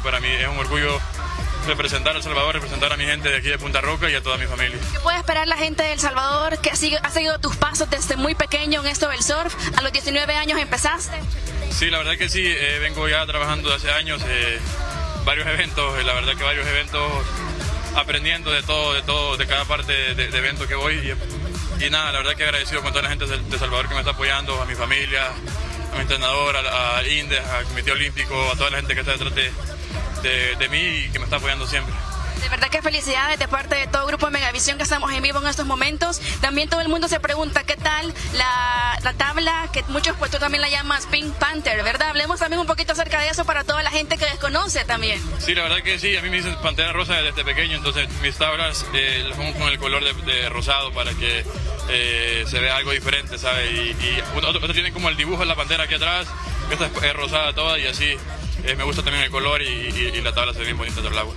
para mí es un orgullo representar a El Salvador, representar a mi gente de aquí de Punta Roca y a toda mi familia. ¿Qué puede esperar la gente de El Salvador que ha seguido tus pasos desde muy pequeño en esto del surf? A los 19 años empezaste. Sí, la verdad que sí, vengo ya trabajando hace años, varios eventos, la verdad que varios eventos, aprendiendo de todo, de cada parte de evento que voy y nada, la verdad que agradecido con toda la gente de El Salvador que me está apoyando, a mi familia, a mi entrenador, al INDES, al Comité Olímpico, a toda la gente que está detrás de mí y que me está apoyando siempre. De verdad que felicidades de parte de todo el grupo de Megavisión que estamos en vivo en estos momentos. También todo el mundo se pregunta qué tal la tabla, que muchos pues tú también la llamas Pink Panther, ¿verdad? Hablemos también un poquito acerca de eso para toda la gente que desconoce también. Sí, la verdad que sí, a mí me dicen Pantera Rosa desde pequeño, entonces mis tablas las pongo con el color de rosado para que se vea algo diferente, ¿sabes? Y otros tienen como el dibujo de la pantera aquí atrás, esta es rosada toda y así me gusta también el color y la tabla se ve bien bonita del agua.